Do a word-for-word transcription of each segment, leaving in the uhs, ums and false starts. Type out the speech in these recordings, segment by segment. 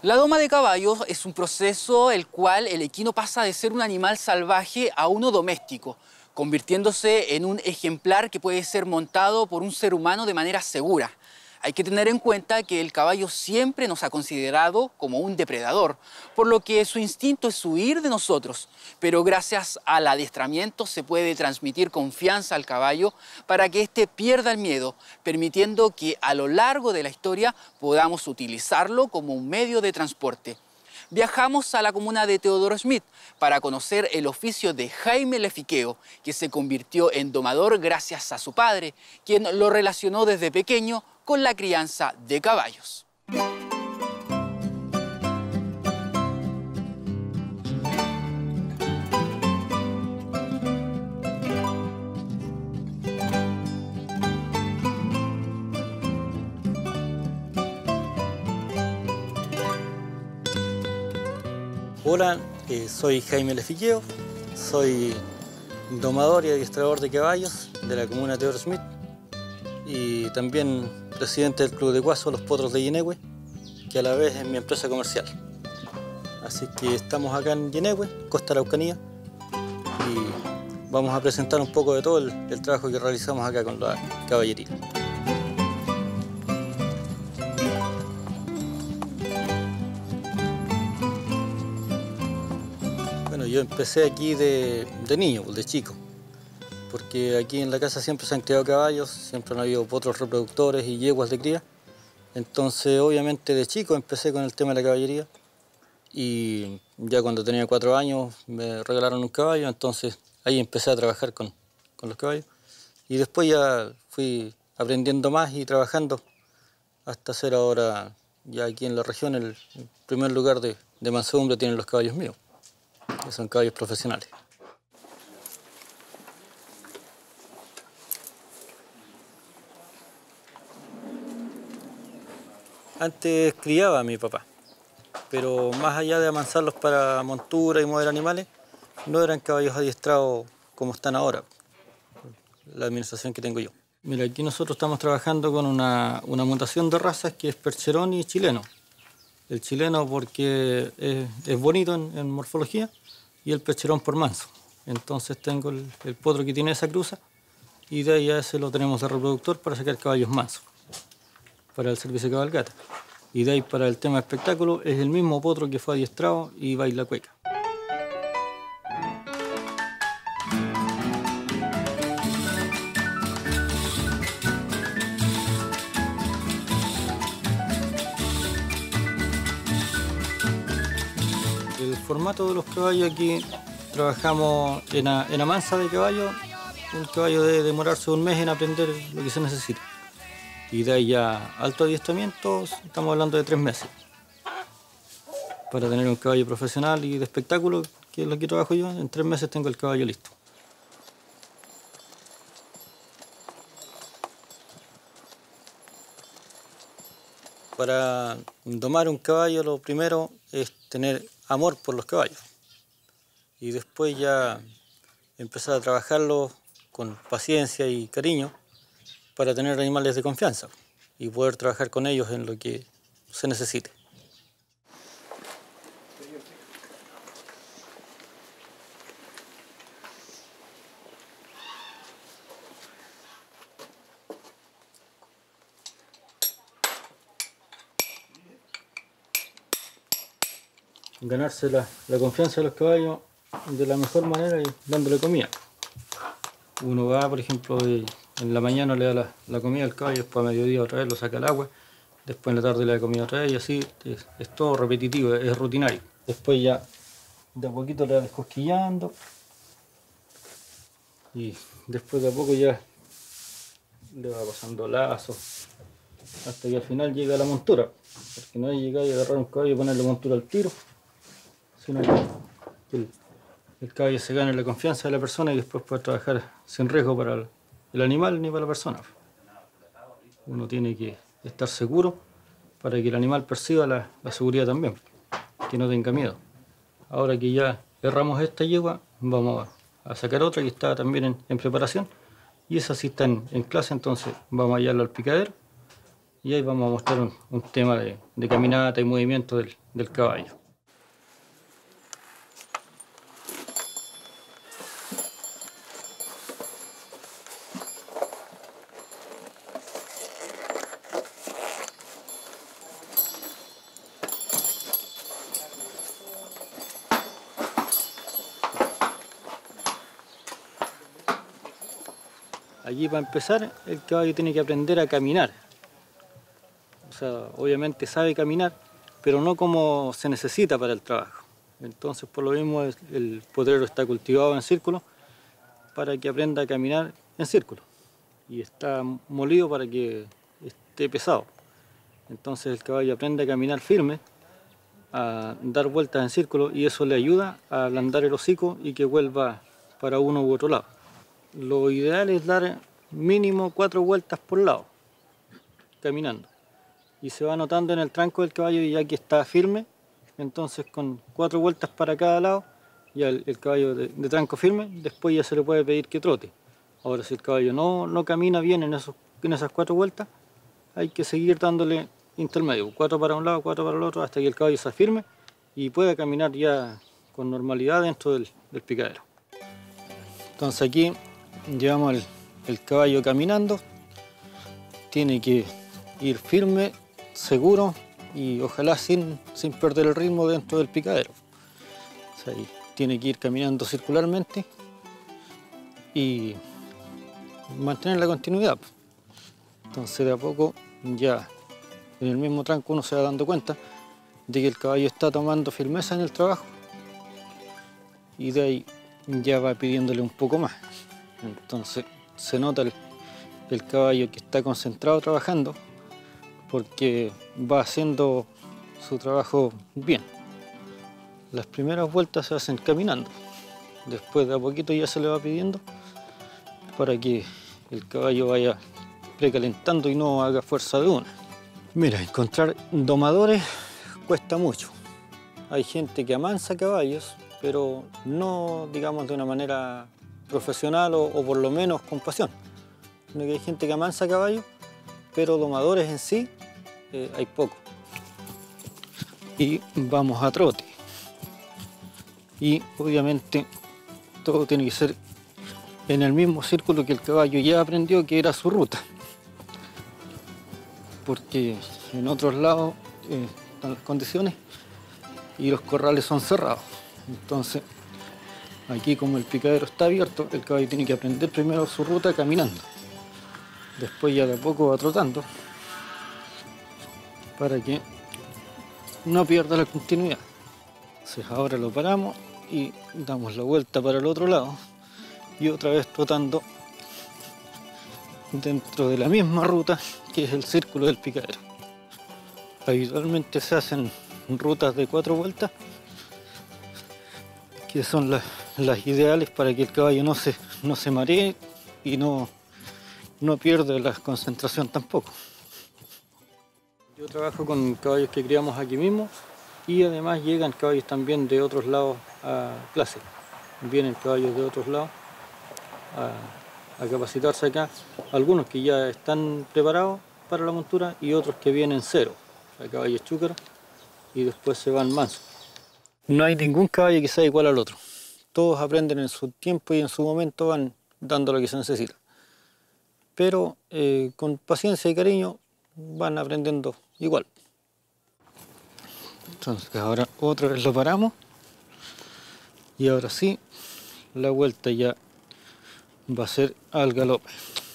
La doma de caballos es un proceso el cual el equino pasa de ser un animal salvaje a uno doméstico, convirtiéndose en un ejemplar que puede ser montado por un ser humano de manera segura. Hay que tener en cuenta que el caballo siempre nos ha considerado como un depredador, por lo que su instinto es huir de nosotros, pero gracias al adiestramiento se puede transmitir confianza al caballo para que éste pierda el miedo, permitiendo que a lo largo de la historia podamos utilizarlo como un medio de transporte. Viajamos a la comuna de Teodoro Schmidt para conocer el oficio de Jaime Lefiqueo, que se convirtió en domador gracias a su padre, quien lo relacionó desde pequeño con la crianza de caballos. Hola, eh, soy Jaime Lefiqueo, soy domador y adiestrador de caballos de la comuna de Teodoro Schmidt y también presidente del Club de Guaso, Los Potros de Yenehue, que a la vez es mi empresa comercial. Así que estamos acá en Yenehue, Costa Araucanía, y vamos a presentar un poco de todo el, el trabajo que realizamos acá con la caballería. Bueno, yo empecé aquí de, de niño, de chico, porque aquí en la casa siempre se han criado caballos, siempre han habido potros reproductores y yeguas de cría. Entonces, obviamente, de chico empecé con el tema de la caballería y ya cuando tenía cuatro años me regalaron un caballo, entonces ahí empecé a trabajar con, con los caballos. Y después ya fui aprendiendo más y trabajando hasta ser ahora, ya aquí en la región, el, el primer lugar de, de mansedumbre tienen los caballos míos, que son caballos profesionales. Antes criaba a mi papá, pero más allá de amansarlos para montura y mover animales, no eran caballos adiestrados como están ahora, la administración que tengo yo. Mira, aquí nosotros estamos trabajando con una, una mutación de razas que es percherón y chileno. El chileno porque es, es bonito en, en morfología y el percherón por manso. Entonces tengo el, el potro que tiene esa cruza y de ahí a ese lo tenemos de reproductor para sacar caballos mansos, para el servicio de cabalgata. Y de ahí para el tema de espectáculo es el mismo potro que fue adiestrado y baila cueca. El formato de los caballos aquí trabajamos en, a, en amansa de caballo. Un caballo debe demorarse un mes en aprender lo que se necesita. Y de ahí ya alto adiestramiento, estamos hablando de tres meses. Para tener un caballo profesional y de espectáculo, que es lo que trabajo yo, en tres meses tengo el caballo listo. Para domar un caballo lo primero es tener amor por los caballos. Y después ya empezar a trabajarlos con paciencia y cariño, para tener animales de confianza y poder trabajar con ellos en lo que se necesite. Ganarse la, la confianza de los caballos de la mejor manera es dándole comida. Uno va, por ejemplo, de, en la mañana le da la, la comida al caballo, después a mediodía otra vez lo saca al agua, después en la tarde le da comida otra vez y así es, es todo repetitivo, es, es rutinario. Después ya de a poquito le va descosquillando y después de a poco ya le va pasando lazos hasta que al final llega a la montura, porque no es llegar y agarrar un caballo y ponerle montura al tiro, sino que el, el caballo se gane la confianza de la persona y después puede trabajar sin riesgo para el, el animal ni para la persona. Uno tiene que estar seguro para que el animal perciba la, la seguridad también, que no tenga miedo. Ahora que ya erramos esta yegua, vamos a, a sacar otra que está también en, en preparación y esa sí está en, en clase, entonces vamos a hallarla al picadero Y ahí vamos a mostrar un, un tema de, de caminata y movimiento del, del caballo. Allí, para empezar, el caballo tiene que aprender a caminar. O sea, obviamente sabe caminar, pero no como se necesita para el trabajo. Entonces, por lo mismo, el potrero está cultivado en círculo para que aprenda a caminar en círculo. Y está molido para que esté pesado. Entonces, el caballo aprende a caminar firme, a dar vueltas en círculo, y eso le ayuda a ablandar el hocico y que vuelva para uno u otro lado. Lo ideal es dar mínimo cuatro vueltas por lado, caminando. Y se va notando en el tranco del caballo ya que está firme, entonces con cuatro vueltas para cada lado, ya el, el caballo de, de tranco firme, después ya se le puede pedir que trote. Ahora, si el caballo no, no camina bien en, esos, en esas cuatro vueltas, hay que seguir dándole intermedio, cuatro para un lado, cuatro para el otro, hasta que el caballo se firme y pueda caminar ya con normalidad dentro del, del picadero. Entonces aquí llevamos el, el caballo caminando, tiene que ir firme, seguro y ojalá sin, sin perder el ritmo dentro del picadero. O sea, tiene que ir caminando circularmente y mantener la continuidad. Entonces de a poco ya en el mismo tranco uno se va dando cuenta de que el caballo está tomando firmeza en el trabajo y de ahí ya va pidiéndole un poco más. Entonces se nota el, el caballo que está concentrado trabajando porque va haciendo su trabajo bien. Las primeras vueltas se hacen caminando, después de a poquito ya se le va pidiendo para que el caballo vaya precalentando y no haga fuerza de una. Mira, encontrar domadores cuesta mucho. Hay gente que amansa caballos, pero no, digamos, de una manera profesional o, o por lo menos con pasión. Sino que hay gente que amansa caballos, pero domadores en sí eh, hay poco. Y vamos a trote. Y obviamente todo tiene que ser en el mismo círculo que el caballo ya aprendió que era su ruta. Porque en otros lados eh, están las condiciones y los corrales son cerrados. Entonces, aquí como el picadero está abierto, el caballo tiene que aprender primero su ruta caminando. Después ya de a poco va trotando para que no pierda la continuidad. Entonces ahora lo paramos y damos la vuelta para el otro lado y otra vez trotando dentro de la misma ruta que es el círculo del picadero. Habitualmente se hacen rutas de cuatro vueltas que son las, las ideales para que el caballo no se, no se maree y no, no pierda la concentración tampoco. Yo trabajo con caballos que criamos aquí mismo y además llegan caballos también de otros lados a clase. Vienen caballos de otros lados a, a capacitarse acá, algunos que ya están preparados para la montura y otros que vienen cero, o sea, caballos chúcaros, y después se van mansos. No hay ningún caballo que sea igual al otro. Todos aprenden en su tiempo y en su momento van dando lo que se necesita. Pero eh, con paciencia y cariño van aprendiendo igual. Entonces ahora otra vez lo paramos y ahora sí la vuelta ya va a ser al galope.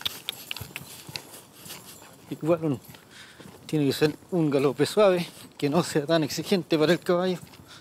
Igual un, tiene que ser un galope suave, que no sea tan exigente para el caballo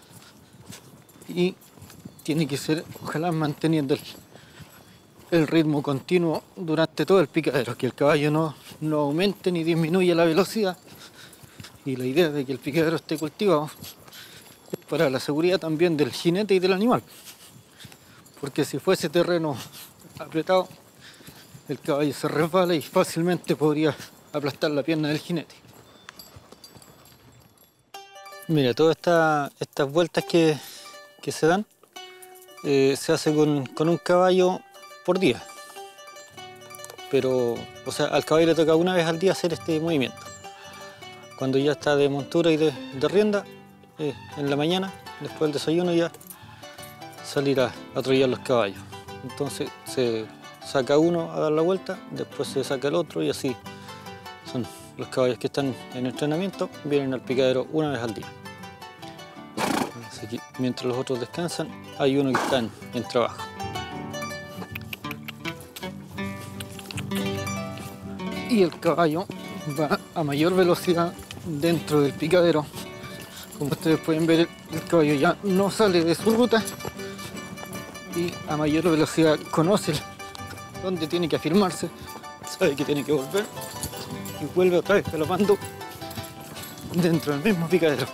y tiene que ser, ojalá, manteniendo el, el ritmo continuo durante todo el picadero, que el caballo no, no aumente ni disminuya la velocidad. Y la idea de que el picadero esté cultivado es para la seguridad también del jinete y del animal, porque si fuese terreno apretado el caballo se resbala y fácilmente podría aplastar la pierna del jinete. Mira, todas esta, estas vueltas que, que se dan eh, se hace con, con un caballo por día, pero o sea, al caballo le toca una vez al día hacer este movimiento. Cuando ya está de montura y de, de rienda, eh, en la mañana, después del desayuno ya salir a, a trillar los caballos. Entonces se saca uno a dar la vuelta, después se saca el otro y así son los caballos que están en entrenamiento, vienen al picadero una vez al día. Así que mientras los otros descansan, hay uno que está en, en trabajo. Y el caballo va a mayor velocidad dentro del picadero. Como ustedes pueden ver, el caballo ya no sale de su ruta y a mayor velocidad conoce dónde tiene que afirmarse, sabe que tiene que volver y vuelve otra vez galopando dentro del mismo picadero.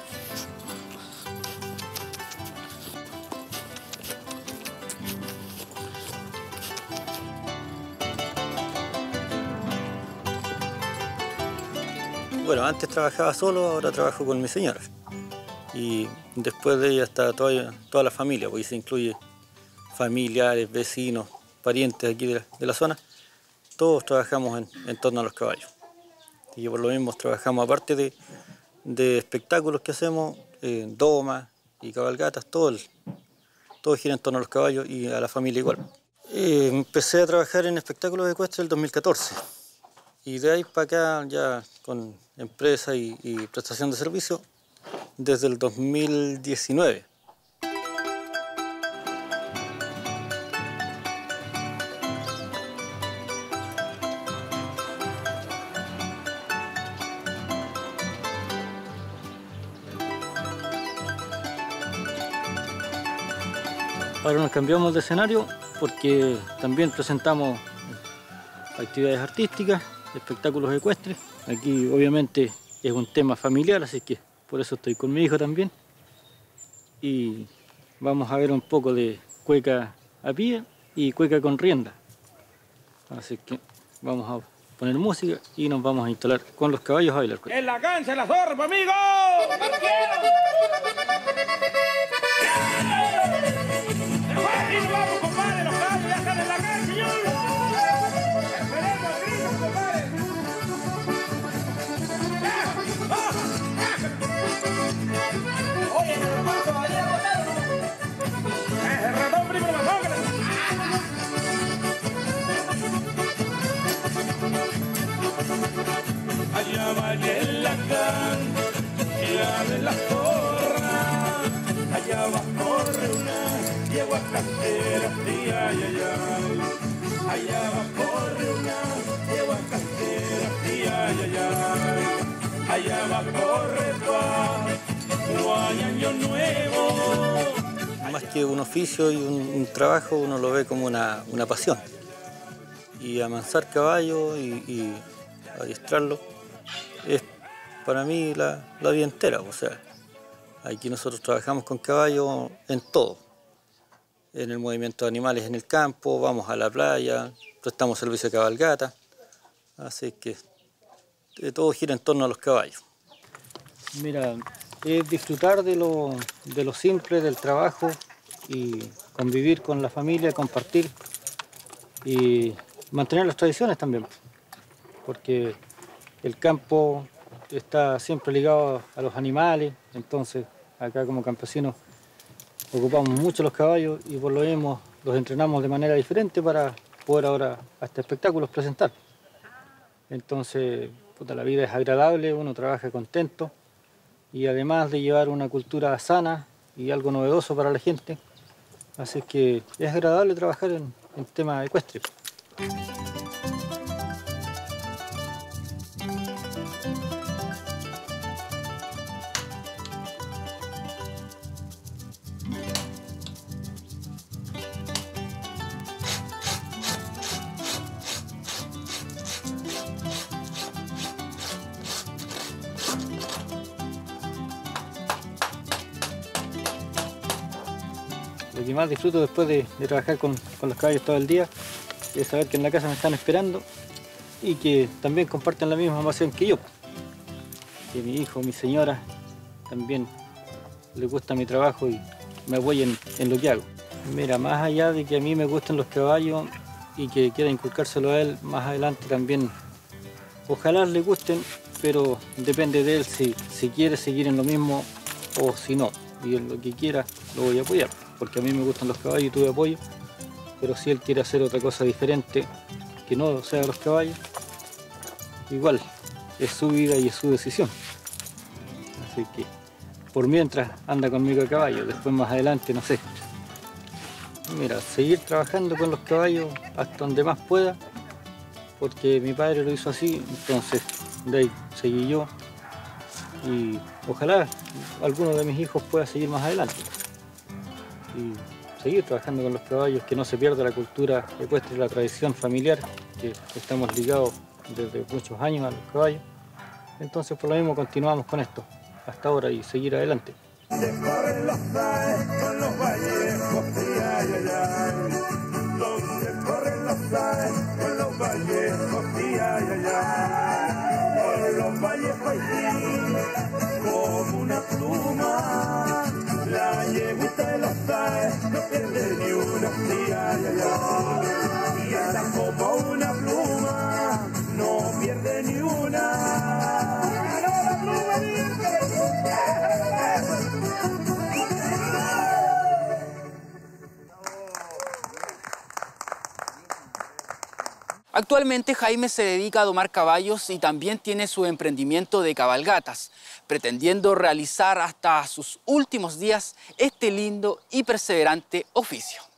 Bueno, antes trabajaba solo, ahora trabajo con mi señora. Y después de ella está toda, toda la familia, porque se incluye familiares, vecinos, parientes aquí de la, de la zona. Todos trabajamos en, en torno a los caballos. Y por lo mismo trabajamos, aparte de, de espectáculos que hacemos, eh, domas y cabalgatas, todo, el, todo gira en torno a los caballos y a la familia igual. Eh, empecé a trabajar en espectáculos ecuestres en el dos mil catorce. Y de ahí para acá, ya con empresa y, y prestación de servicio, desde el dos mil diecinueve. Ahora nos cambiamos de escenario porque también presentamos actividades artísticas, espectáculos ecuestres. Aquí obviamente es un tema familiar, así que por eso estoy con mi hijo también. Y vamos a ver un poco de cueca a pie y cueca con rienda. Así que vamos a poner música y nos vamos a instalar con los caballos a bailar cueca. ¡En la cancha, la zorba, amigo! ¡Vamos, compadre! ¡Los caballos ya están en la cancha, señor! ¡Esperemos el grito, compadre! ¡Oye, el ratón todavía no está! ¡El ratón, primo, más jóvenes! Allá va en la cancha de la zorra, allá va corre una yegua castera, ay, ay, ay. Allá va corre una yegua castera, ay, ay, ay. Allá va corre pa, no hay año nuevo. Más que un oficio y un, un trabajo, uno lo ve como una, una pasión. Y amansar caballo y, y adiestrarlo es para mí la, la vida entera. O sea, aquí nosotros trabajamos con caballos en todo. En el movimiento de animales en el campo, vamos a la playa, prestamos servicio de cabalgata. Así que todo gira en torno a los caballos. Mira, es disfrutar de lo, de lo simple del trabajo y convivir con la familia, compartir y mantener las tradiciones también, porque el campo está siempre ligado a los animales, entonces acá como campesinos ocupamos mucho los caballos y por lo mismo los entrenamos de manera diferente para poder ahora hasta espectáculos presentar. Entonces, puta, la vida es agradable, uno trabaja contento y además de llevar una cultura sana y algo novedoso para la gente, así que es agradable trabajar en, en tema ecuestre. Lo que más disfruto después de, de trabajar con, con los caballos todo el día es saber que en la casa me están esperando y que también comparten la misma pasión que yo. Que mi hijo, mi señora, también les gusta mi trabajo y me apoyen en lo que hago. Mira, más allá de que a mí me gusten los caballos y que quiera inculcárselo a él más adelante también, ojalá le gusten pero depende de él si, si quiere seguir en lo mismo o si no. Y en lo que quiera lo voy a apoyar, porque a mí me gustan los caballos y tuve apoyo, pero si él quiere hacer otra cosa diferente que no sea los caballos, igual es su vida y es su decisión. Así que por mientras anda conmigo a caballo, después más adelante no sé. Mira, seguir trabajando con los caballos hasta donde más pueda, porque mi padre lo hizo así, entonces de ahí seguí yo y ojalá alguno de mis hijos pueda seguir más adelante y seguir trabajando con los caballos, que no se pierda la cultura ecuestre, la tradición familiar, que estamos ligados desde muchos años a los caballos. Entonces por lo mismo continuamos con esto hasta ahora y seguir adelante. Se corren los traes con los vallejos, y ay, ay, ay. Donde corren los traes con los vallejos, y ay, ay, ay. Con los vallejos y como una pluma, la yeguita de los traes no pierde ni una, y ay, ay, ay. Y anda como una pluma, no pierde ni una. ¡Ganó la pluma, Actualmente Jaime se dedica a domar caballos y también tiene su emprendimiento de cabalgatas, pretendiendo realizar hasta sus últimos días este lindo y perseverante oficio.